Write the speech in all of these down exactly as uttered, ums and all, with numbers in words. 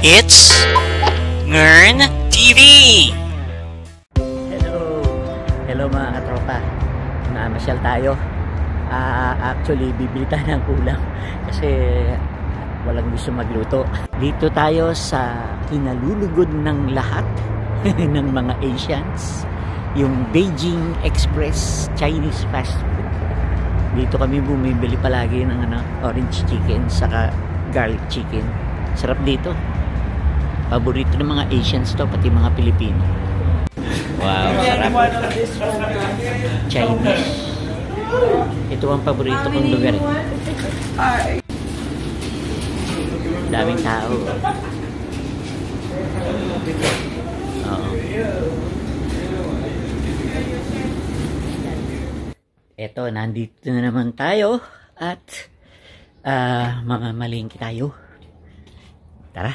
It's Ngern T V! Hello! Hello mga katropa. Namasyal tayo. Uh, actually, bibili tayo ng ulam kasi walang gusto magluto. Dito tayo sa kinalulugod ng lahat ng mga Asians, yung Beijing Express Chinese fast food. Dito kami bumibili palagi ng ano, orange chicken saka garlic chicken. Sarap dito. Paborito ng mga Asians to, pati mga Pilipino. Wow, sarap. Chinese. Ito ang paborito kong lugar. Daming tao. Oo. Eto, nandito na naman tayo at uh, mamamalingki tayo. Tara.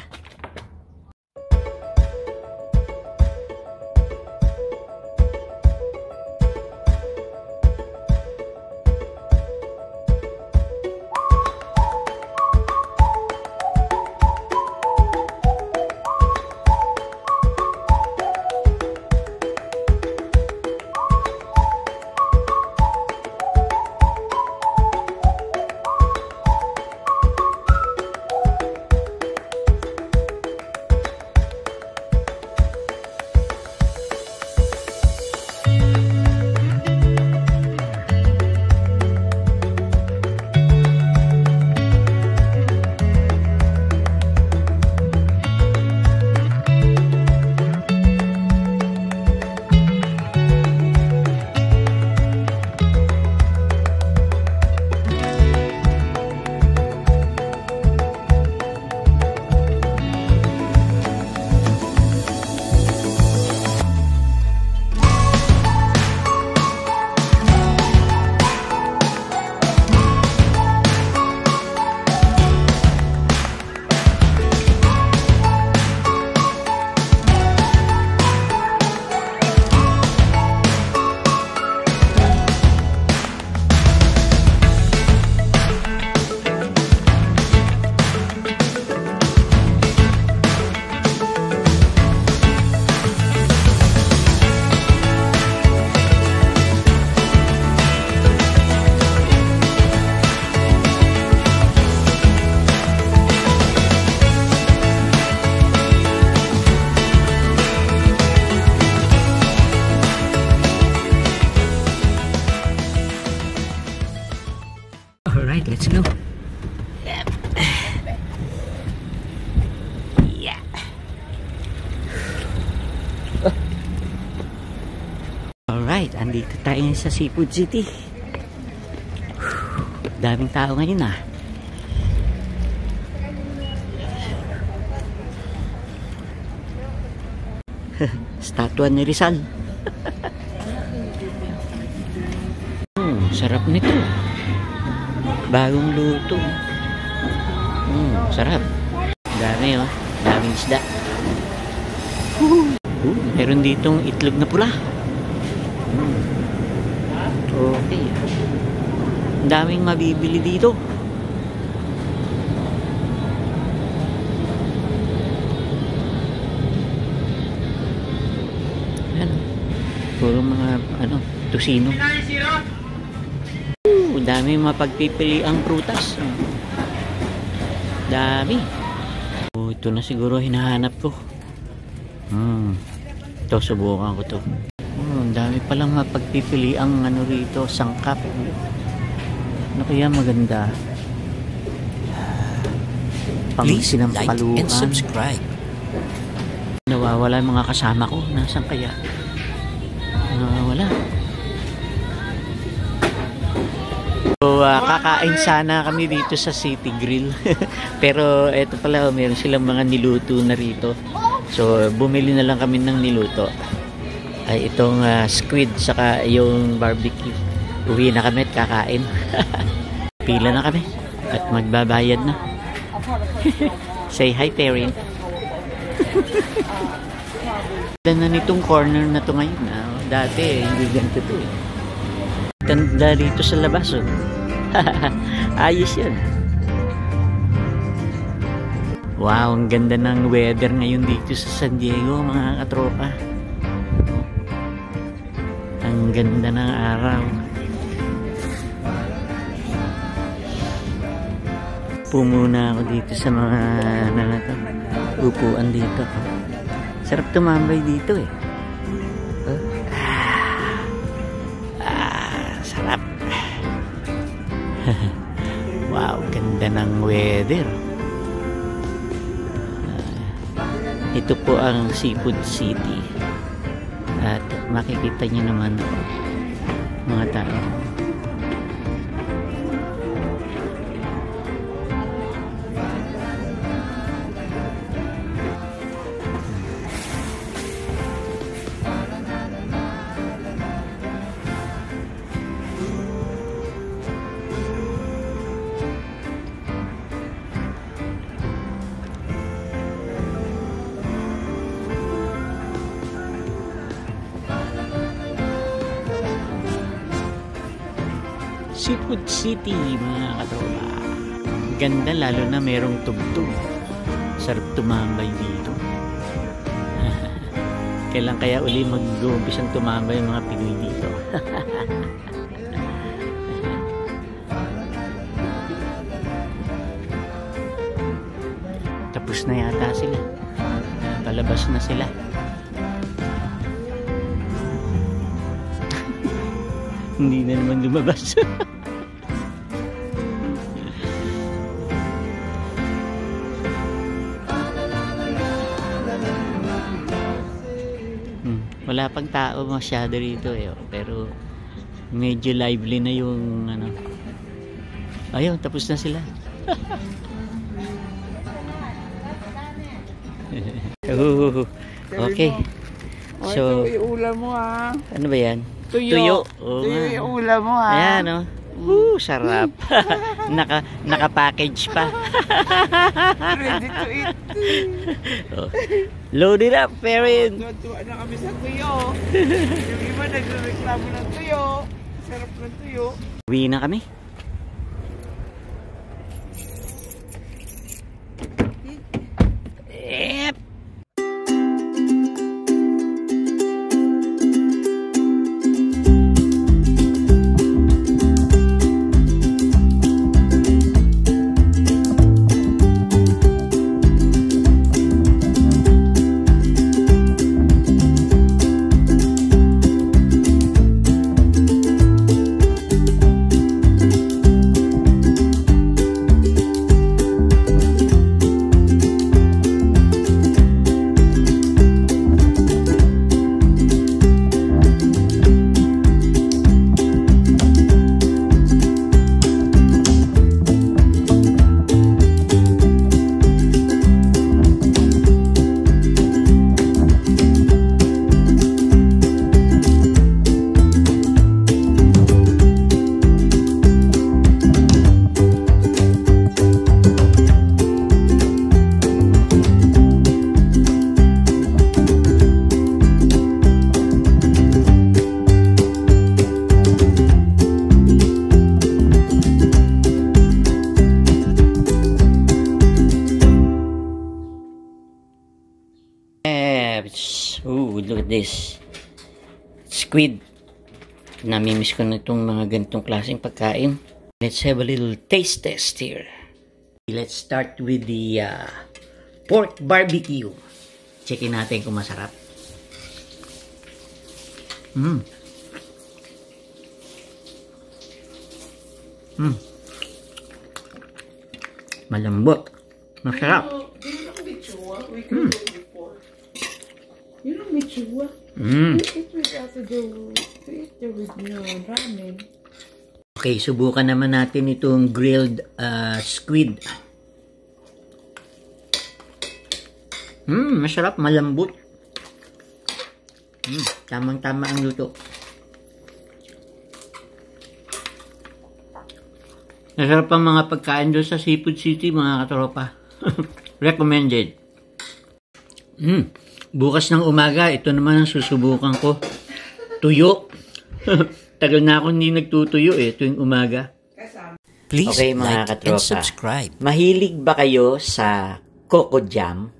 Alright, let's go. Yep. Yeah. Alright, andito tayo sa Seafood City. Daming tao ngayon ah. Statua ni Rizal. Hmm, sarap nito. Bagong luto. Hmm, sarap. Dami oh. Daming isda. Uh, uh, meron ditong itlog na pula. Hmm. Okay. Daming mabibili dito. Ano? Puro mga ano, tusino. Dami mapagpipili ang prutas. Dami. Oh, ito na siguro hinahanap ko. Hmm. Ito, subukan ko to. Oh, dami palang mapagpipili ang ano rito, sangkap. Ano kaya maganda? Please like and subscribe. Nawawala yung mga kasama ko. Nasaan kaya? Nawawala. So, uh, kakain sana kami dito sa City Grill. Pero eto pala, meron silang mga niluto na rito. So, bumili na lang kami ng niluto. Ay, itong uh, squid saka yung barbecue. Uwi na kami at kakain. Pila na kami at magbabayad na. Say hi, parent. Ganda na nitong corner na to ngayon. Ah. Dati, hindi ganito to eh. Ganda dito sa labas oh. Ayos yan. Wow, ang ganda ng weather ngayon dito sa San Diego, mga katropa. Ang ganda ng araw. Pumuna ako dito sa mga ano na to, upuan dito. Sarap tumambay dito eh. Oh. Ah, ah, sarap. Wow, ganda ng weather. Uh, ito po ang Seafood City. At makikita niyo naman mga tao. Seafood City, mga katropa. Ganda, lalo na merong tugtog. Sarap tumambay dito. Kailan kaya uli mag-uumpisang tumambay yung mga Pinoy dito? Tapos na yata sila. Palabas na sila. Hindi na naman lumabas. hmm, wala pang tao masyado rito eh, pero medyo lively na yung ano. Ayun, tapos na sila. uh, okay. So, iulam mo ha. Ano ba yan? Tuyo. Tuyo. Oo, Tuyo yung ulam mo ha. ayan o. Oh. Sarap. Naka, naka-package pa. Ready to eat. Oh. Load it up, Perrin. Tuwa-tuwa na kami sa tuyo. Yung iba nagreklamo ng tuyo. Sarap ng tuyo. Uwi na kami. Yep. Ooh, look at this. Squid. Namimiss ko na itong mga ganitong klaseng pagkain. Let's have a little taste test here. Let's start with the uh, pork barbecue. Checkin natin kung masarap. Mmm. Mmm. Malambot. Masarap. Mmm. You know Michua? Mm. It will have to do it with your ramen. Okay, subukan naman natin itong grilled uh, squid. Hmm, masarap, malambot. Hmm, tamang-tama ang luto. Masarap ang mga pagkain doon sa Seafood City, mga katropa. Recommended. Hmm. Bukas ng umaga, ito naman ang susubukan ko. Tuyo. Tagal na ako hindi nagtutuyo eh, tuwing umaga. Please Okay, mga like katropa. and subscribe. Mahilig ba kayo sa coco jam.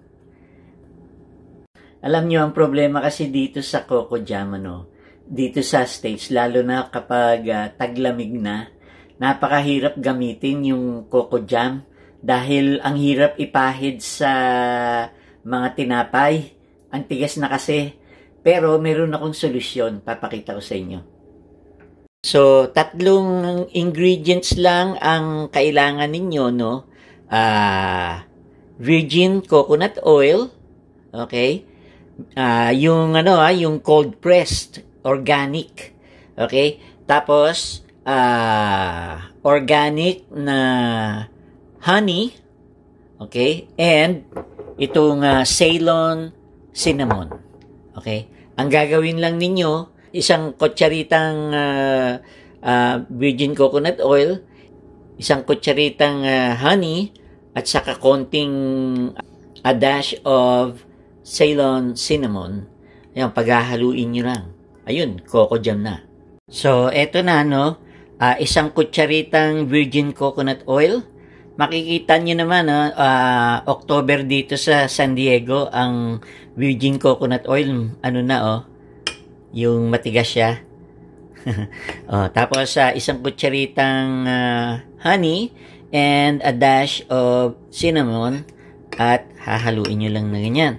Alam nyo, ang problema kasi dito sa coco jam, ano, dito sa States, lalo na kapag uh, taglamig na, napakahirap gamitin yung coco jam dahil ang hirap ipahid sa mga tinapay. Ang tigas na kasi. Pero meron akong solusyon, papakita ko sa inyo. So, tatlong ingredients lang ang kailangan ninyo, no? Uh, virgin coconut oil, okay? Uh, yung ano, ah, yung cold pressed, organic, okay? Tapos, uh, organic na honey, okay? And itong uh, Ceylon cinnamon, okay? Ang gagawin lang ninyo, isang kutsaritang uh, uh, virgin coconut oil, isang kutsaritang uh, honey, at saka konting a dash of Ceylon cinnamon. Ayan, paghahaluin nyo lang. Ayun, coco jam na. So, eto na, no? Uh, isang kutsaritang virgin coconut oil. Makikita nyo naman, no? uh, October dito sa San Diego, ang virgin coconut oil, ano na, oh, yung matigas siya. Oh, tapos, uh, isang kutsaritang uh, honey and a dash of cinnamon at hahaluin nyo lang na ganyan.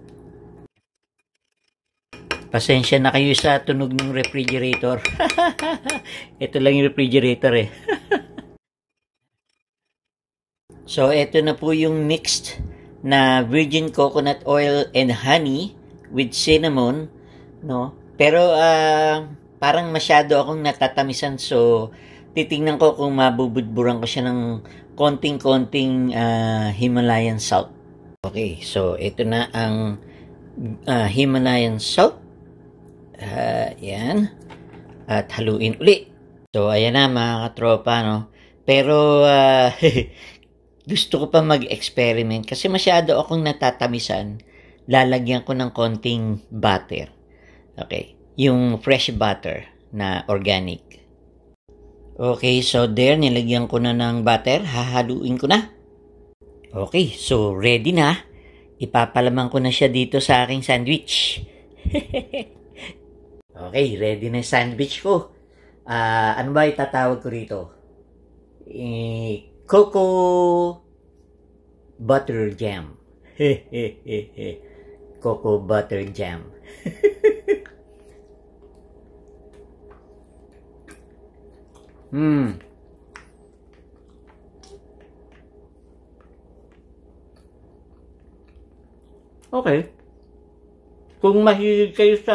Pasensya na kayo sa tunog ng refrigerator. Ito lang yung refrigerator eh. So, ito na po yung mixed na virgin coconut oil and honey with cinnamon, no? Pero, uh, parang masyado akong natatamisan, so, titingnan ko kung mabubudburan ko siya ng konting-konting uh, Himalayan salt. Okay, so, ito na ang uh, Himalayan salt. Uh, yan. At haluin uli. So, ayan na mga katropa, no? Pero, uh, gusto ko pa mag-experiment kasi masyado akong natatamisan. Lalagyan ko ng konting butter. Okay. Yung fresh butter na organic. Okay, so there, nilagyan ko na ng butter. Hahaluin ko na. Okay, so ready na. Ipapalaman ko na siya dito sa aking sandwich. Okay, ready na yung sandwich ko. Uh, ano ba itatawag ko rito? Eh, coco butter jam. Coco butter jam. Hmm. Okay. Kung mahilig kayo sa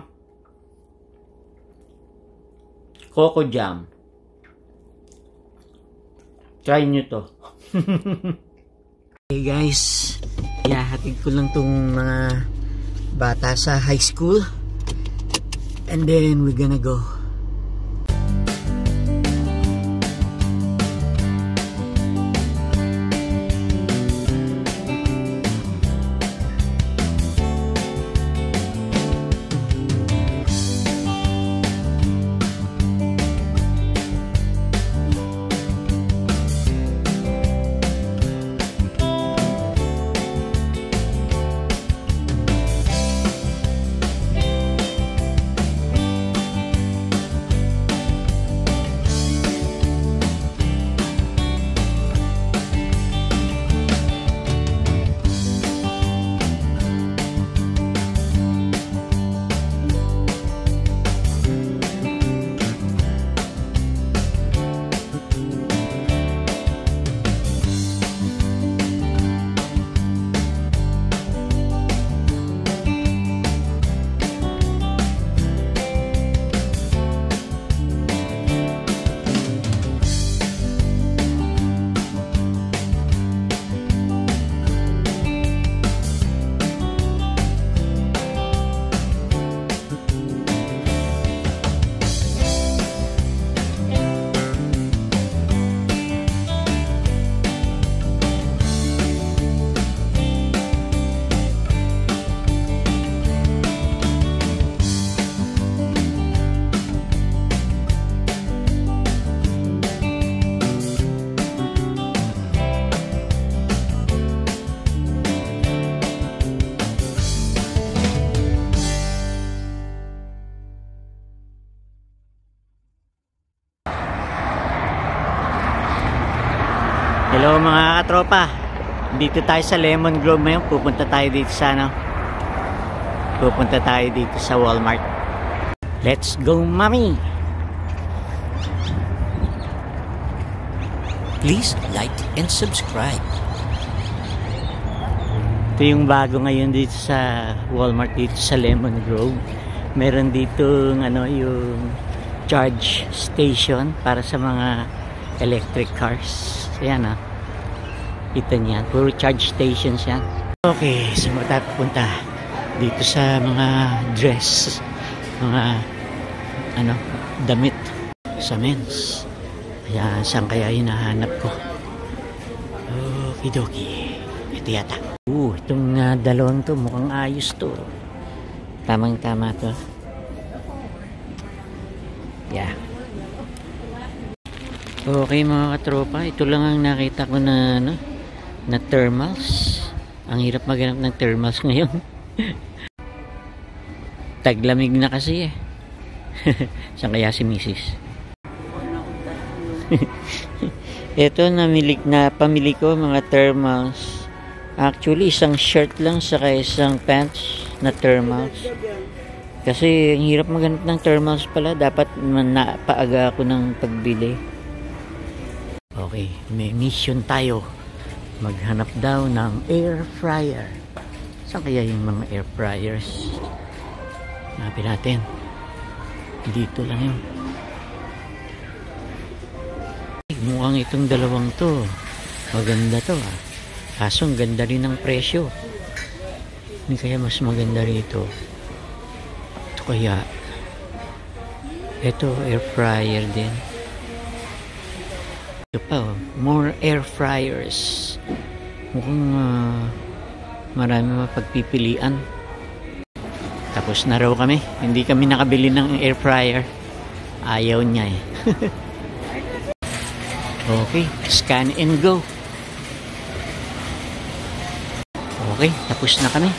coco jam, try nyo to. Hey guys, ihahatid ko lang tong mga bata sa high school and then we're gonna go. Hello mga katropa. Dito tayo sa Lemon Grove ngayon. Pupunta tayo dito sa ano? Pupunta tayo dito sa Walmart. Let's go, mommy! Please like and subscribe. Ito yung bago ngayon dito sa Walmart dito sa Lemon Grove. Meron dito ano, yung charge station para sa mga electric cars. Ayan ah. Kita niyan. Puro charge stations yan. Okay, saan tayo pupunta? Dito sa mga dress. Mga ano, damit sa men's. Kaya saan kaya hinahanap ko? Okidoki. Ito yata. Uh, itong uh, dalawang to mukhang ayos to. Tamang tama to. Yeah. Okay mga katropa, ito lang ang nakita ko na ano, na thermals. Ang hirap maghanap ng thermals ngayon. Taglamig na kasi eh. Saan kaya si Missus? Ito namili na pamili ko mga thermals. Actually isang shirt lang saka isang pants na thermals. Kasi ang hirap maghanap ng thermals pala. Dapat napaaga ako ng pagbili. Okay, may mission tayo. Maghanap daw ng air fryer. Saan kaya yung mga air fryers? Hanapin natin. Dito lang yun. Mukhang itong dalawang to maganda to ah. Kaso ang ganda rin ng presyo. Hindi kaya mas maganda rito. Ito kaya. Ito air fryer din. Ito pa oh. More air fryers. Mukhang uh, marami mapagpipilian. Tapos na raw kami. Hindi kami nakabili ng air fryer. Ayaw niya eh. Okay, scan and go. Okay, tapos na kami.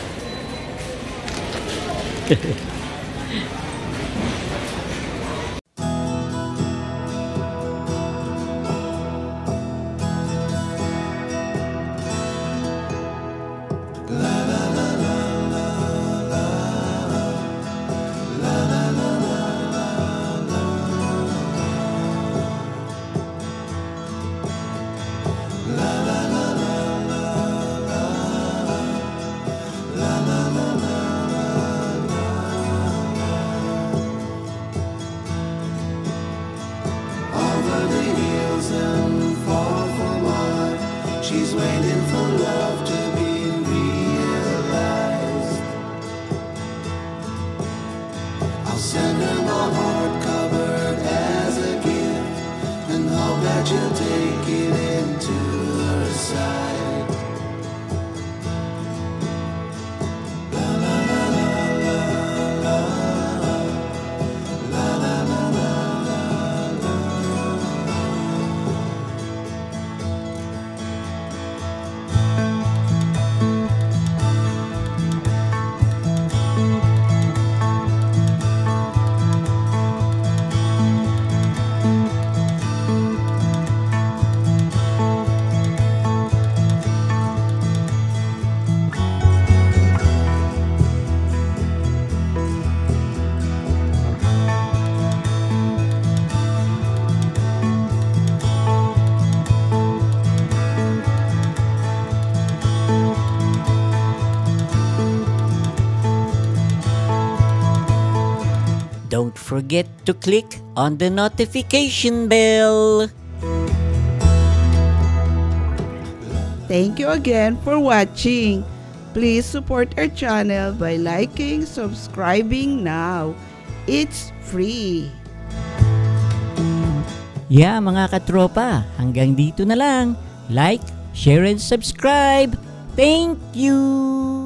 She's waiting for love to be realized. I'll send her my heart covered as a gift and hope that you'll take it into her side. La la la la la la la la la la. Don't forget to click on the notification bell. Thank you again for watching. Please support our channel by liking, subscribing now. It's free. Yeah, mga katropa, hanggang dito na lang. Like, share, and subscribe. Thank you!